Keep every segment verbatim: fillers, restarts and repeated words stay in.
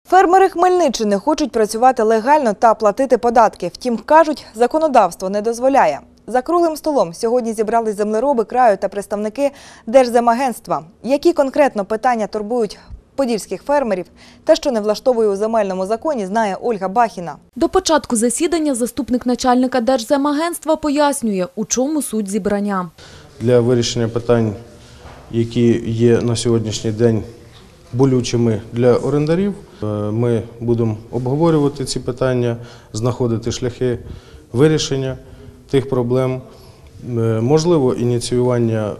Фермери Хмельниччини хочуть працювати легально та платити податки. Втім, кажуть, законодавство не дозволяє. За круглим столом сьогодні зібрались землероби краю та представники Держземагентства. Які конкретно питання турбують подільських фермерів та що не влаштовує у земельному законі, знає Ольга Бахіна. До початку засідання заступник начальника Держземагентства пояснює, у чому суть зібрання. Для вирішення питань, які є на сьогоднішній день болючими для орендарів, ми будемо обговорювати ці питання, знаходити шляхи вирішення тих проблем, можливо, ініціювання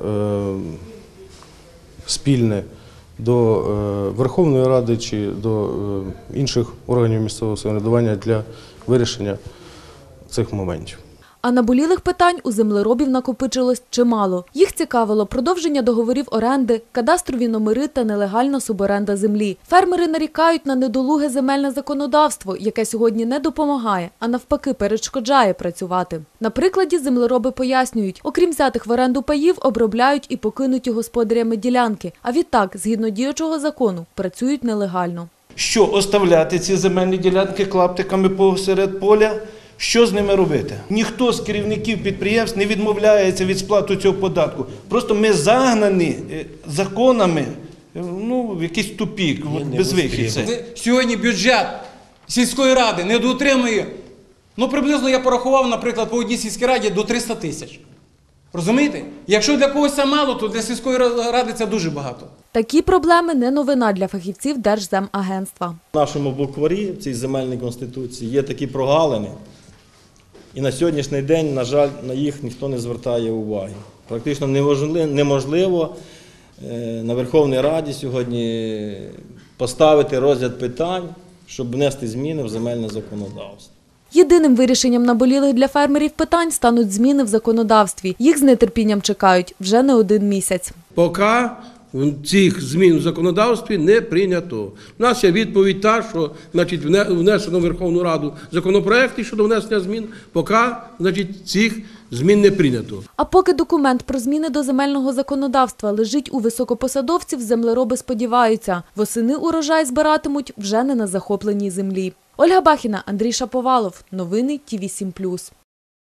спільне до Верховної Ради чи до інших органів місцевого самоврядування для вирішення цих моментів. А наболілих питань у землеробів накопичилось чимало. Їх цікавило продовження договорів оренди, кадастрові номери та нелегальна суборенда землі. Фермери нарікають на недолуге земельне законодавство, яке сьогодні не допомагає, а навпаки перешкоджає працювати. На прикладі землероби пояснюють, окрім взятих в оренду паїв, обробляють і покинуті господарями ділянки, а відтак, згідно діючого закону, працюють нелегально. Що оставляти ці земельні ділянки клаптиками посеред поля? Що з ними робити? Ніхто з керівників підприємств не відмовляється від сплати цього податку. Просто ми загнані законами ну, в якийсь тупік, безвихідь. Сьогодні бюджет сільської ради не дотримує, ну приблизно я порахував, наприклад, по одній сільській раді до триста тисяч. Розумієте? Якщо для когось це мало, то для сільської ради це дуже багато. Такі проблеми не новина для фахівців Держземагентства. В нашому букварі, в цій земельній конституції, є такі прогалини. І на сьогоднішній день, на жаль, на їх ніхто не звертає уваги. Практично неможливо на Верховній Раді сьогодні поставити розгляд питань, щоб внести зміни в земельне законодавство. Єдиним вирішенням наболілих для фермерів питань стануть зміни в законодавстві. Їх з нетерпінням чекають вже не один місяць. Поки цих змін в законодавстві не прийнято. У нас є відповідь та, що значить, внесено в Верховну Раду законопроекти щодо внесення змін, поки значить, цих змін не прийнято. А поки документ про зміни до земельного законодавства лежить у високопосадовців, землероби сподіваються, восени урожай збиратимуть вже не на захопленій землі. Ольга Бахіна, Андрій Шаповалов. Новини Ті вісім плюс.